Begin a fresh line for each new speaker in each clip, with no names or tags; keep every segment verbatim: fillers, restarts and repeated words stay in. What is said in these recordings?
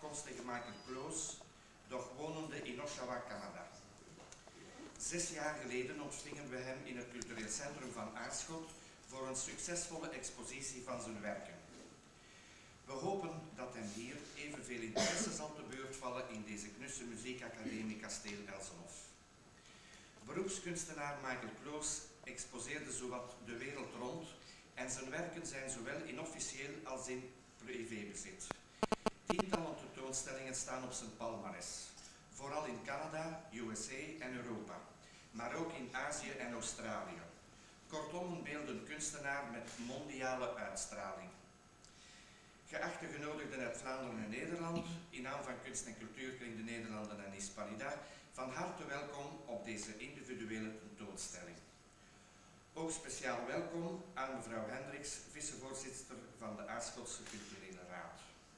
afkomstige Michael Close, doch wonende in Oshawa, Canada. Zes jaar geleden ontvingen we hem in het cultureel centrum van Aarschot voor een succesvolle expositie van zijn werken. We hopen dat hem hier evenveel interesse zal te beurt vallen in deze knusse muziekacademie Kasteel Elsenhof. Beroepskunstenaar Michael Close exposeerde zowat de wereld rond en zijn werken zijn zowel in officieel als in privébezit. Tientallen tentoonstellingen staan op zijn palmares, vooral in Canada, U S A en Europa, maar ook in Azië en Australië. Kortom, een beeldend kunstenaar met mondiale uitstraling. Geachte genodigden uit Vlaanderen en Nederland, in naam van Kunst- en Cultuurkring de Nederlanden en Hispanida, van harte welkom op deze individuele tentoonstelling. Ook speciaal welkom aan mevrouw Hendricks, vicevoorzitter van de Aarschotse Culturele Raad.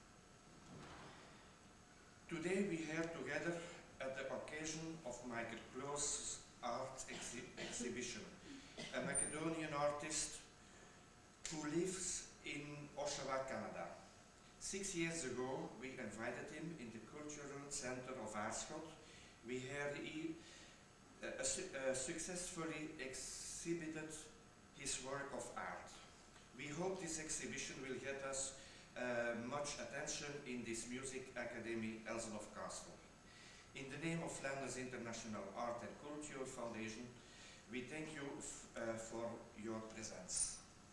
Today we are together at the occasion of Michael Close's art exhi exhibition, a Macedonian artist who lives in Oshawa, Canada. Six years ago, we invited him in the Cultural Center of Aarschot. We had he uh, uh, successfully exhibited his work of art. We hope this exhibition will get us uh, much attention in this Music Academy Elsenhof Castle. In the name of Flanders International Art and Culture Foundation, we thank you f uh, for your presence.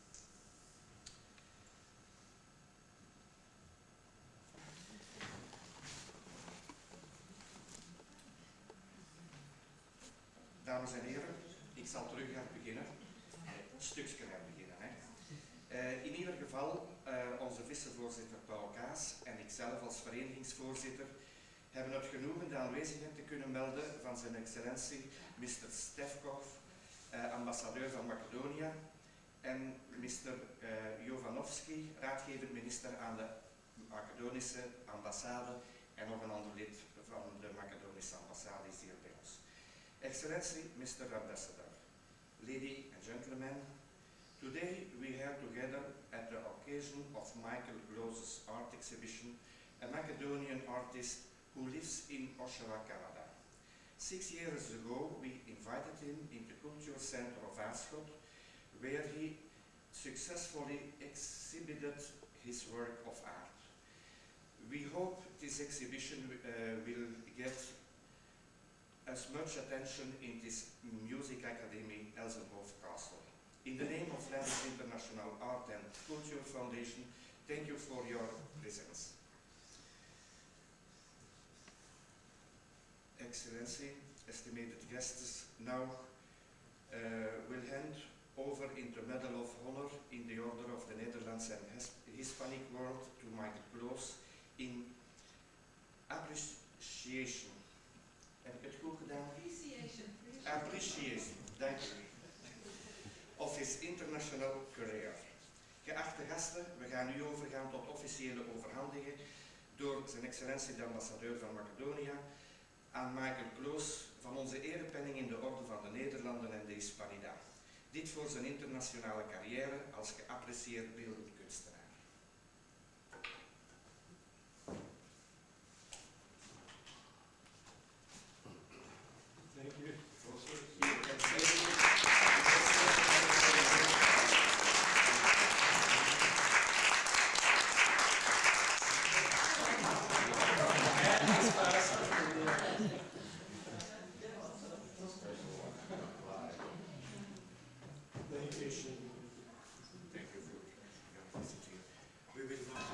Dames en heren, ik zal terug gaan beginnen. Een stukje gaan beginnen. Hè. Uh, in ieder geval, uh, onze vicevoorzitter Paul Kaas en ikzelf als verenigingsvoorzitter hebben het genoegen de aanwezigheid te kunnen melden van zijn excellentie mister Stefkov, uh, ambassadeur van Macedonië, en mister Uh, Jovanovski, raadgevend minister aan de Macedonische ambassade, en nog een ander lid van de Macedonische ambassade is hier bij ons. Excellency, mister Ambassador, ladies and gentlemen, today we are together at the occasion of Michael Close's art exhibition, a Macedonian artist who lives in Oshawa, Canada. Six years ago, we invited him in the Cultural Center of Aarschot, where he successfully exhibited his work of art. We hope this exhibition uh, will get as much attention in this Music Academy Elsenhof Castle. In the name of Flanders International Art and Culture Foundation, thank you for your presence. Excellency, estimated guests, now uh, will hand over in the Medal of Honor in the Order of the Netherlands and Hispanic World to Michael Close in appreciation. Heb ik het goed gedaan?
Appreciation.
Appreciation, dank u. Of his international career. Geachte gasten, we gaan nu overgaan tot officiële overhandiging door zijn excellentie de ambassadeur van Macedonië aan Michael Close van onze erepenning in de Orde van de Nederlanden en de Hispanida. Dit voor zijn internationale carrière als geapprecieerd beeldend kunstenaar.
Thank you.
Thank you for your visit here. We will not.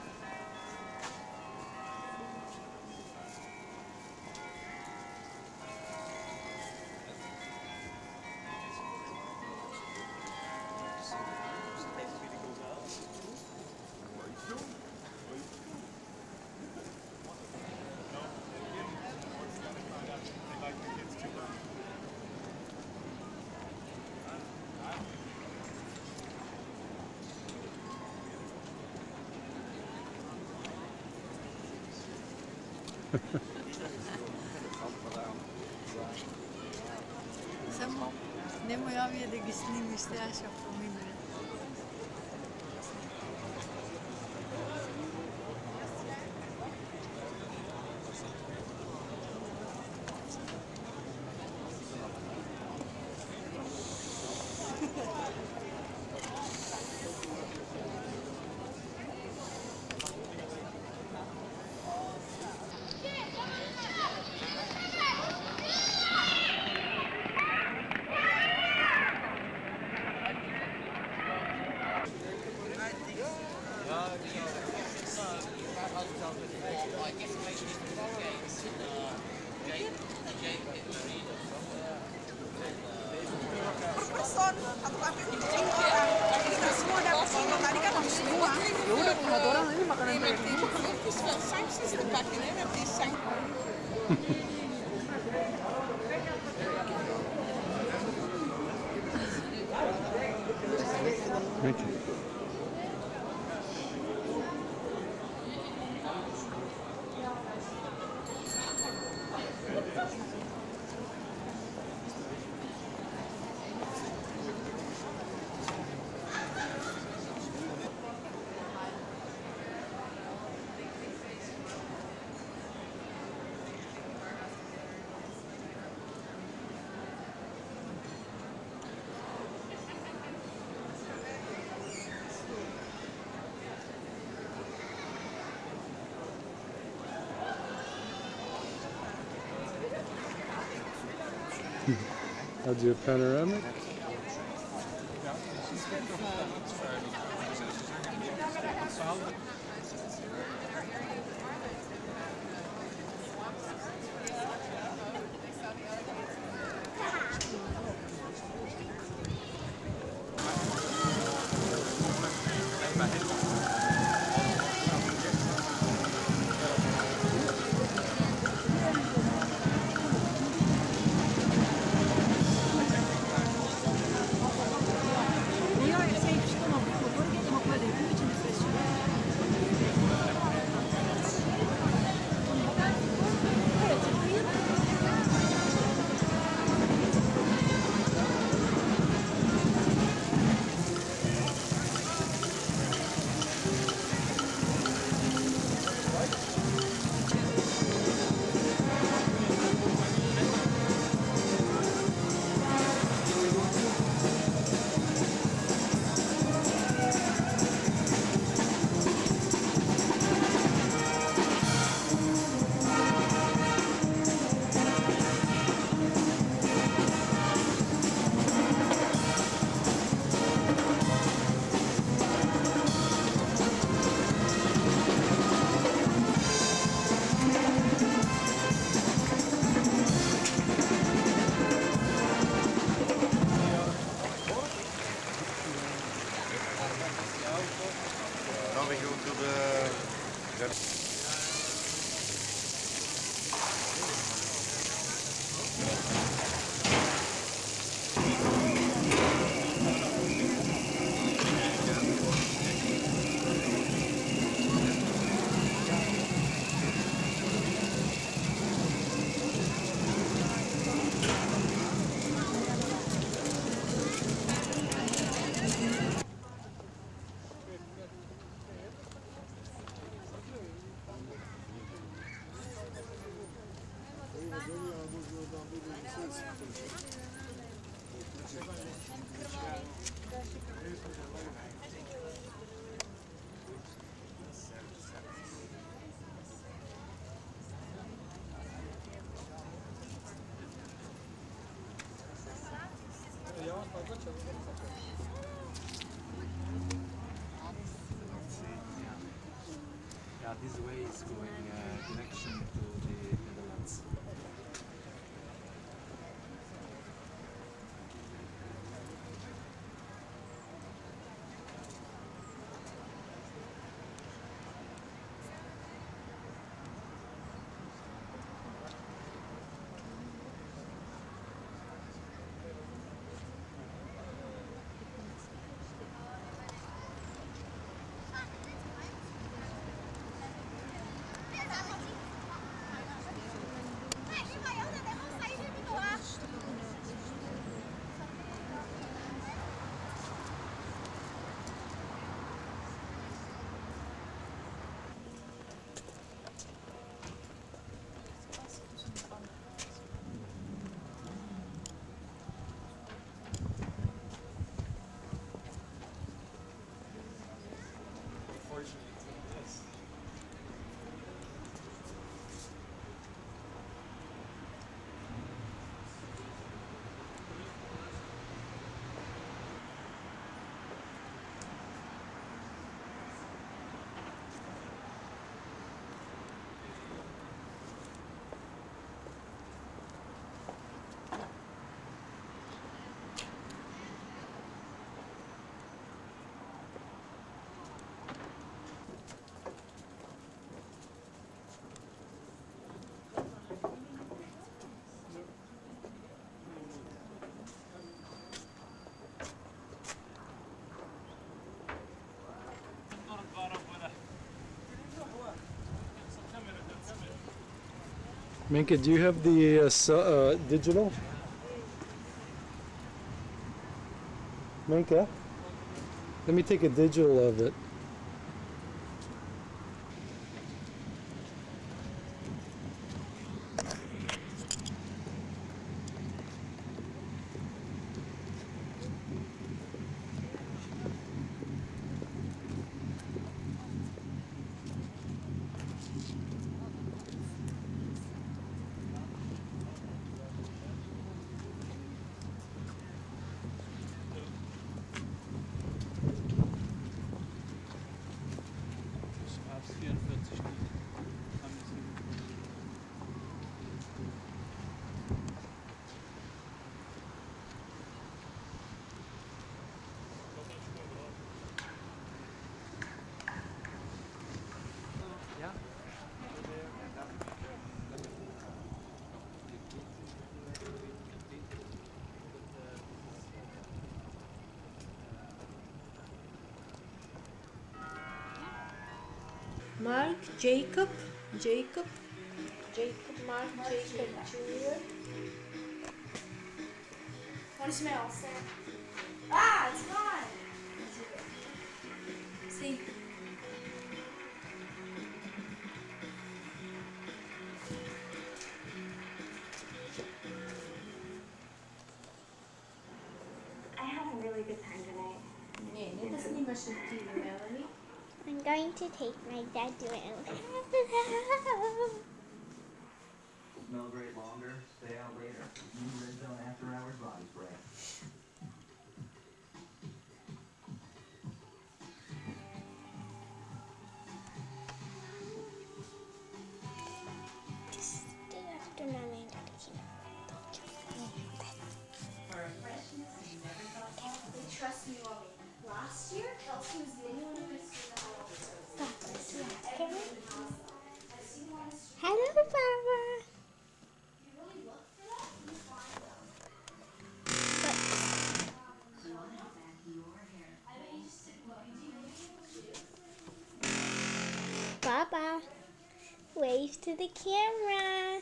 Samo nemoj javije da ga snimiš, trebaš ga pominjati.
Person atau tapi kucing orang. Jadi kita semua dapat sini. Tadi kan harus semua.
Ya udah kalau satu orang ini makanan
Met die groepjes van sancties te pakken, hè, met die sancties.
Weet je. I'll do a panoramic.
Now we go to the...
Yeah, this way is going uh, direction to the Netherlands.
Minka, do you have the uh, so, uh, digital? Minka, let me take a digital of it.
Mark, Jacob, Jacob.
Jacob, Mark, Jacob, Junior. Want to smell? Ah, it's gone. See.
I had a really good time tonight.
Melanie.
I'm going to take my dad to an
Smell great longer, stay out later. New Red Zone After Hours Body Spray.
Just stay after mommy and daddy. Don't you
Trust me, mommy. Last year, Kelsey was the only one who could see the
Hello, Papa.
You really look for that? You find them. I bet you just didn't look.
Papa, wave to the camera.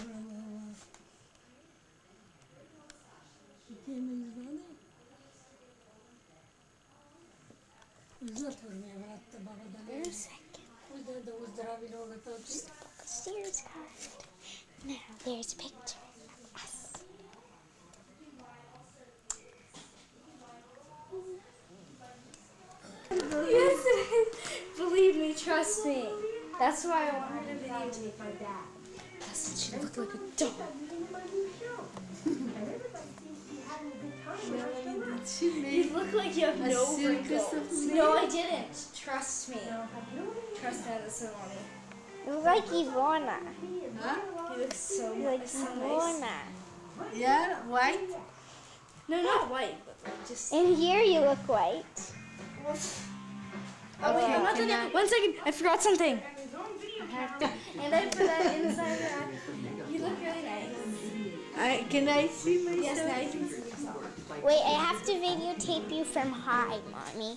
Wait a second. Just the book of stairs card. Now there's a picture of us.
Yes, believe me, trust me. That's why I wanted a videotape my dad. Doesn't she look like a dog? You look like you have no wrinkles. No, I didn't. Trust me. Trust me, this is mommy.
You look like Ivana.
Huh?
You look so,
You look
so nice.
Ivana.
Yeah, white.
No, not white, but like just.
And here you look white.
Oh wait, I'm not done yet. One second, I forgot something. And I put that inside that. You look really nice.
I, can I see myself?
Yes, now you can see yourself.
Wait, I have to videotape you from high, Mommy.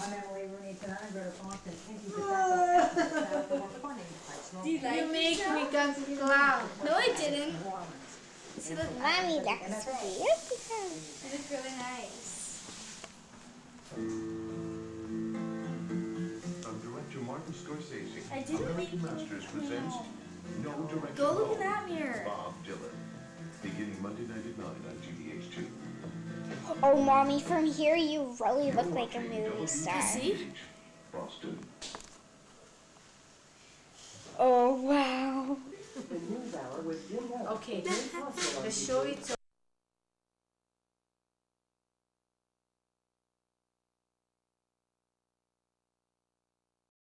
Do you like
You make
yourself?
me come clown.
No, I didn't. See, look,
Mommy, that's beautiful.
you look really nice.
From director Martin Scorsese,
I didn't make you
Masters presents No Direction
Go look in
Alone,
that mirror.
Bob Dylan. Beginning Monday night at nine on G D H two.
Oh, Mommy, from here you really look like a movie star.
See?
Boston.
Oh, wow.
Okay, the show it's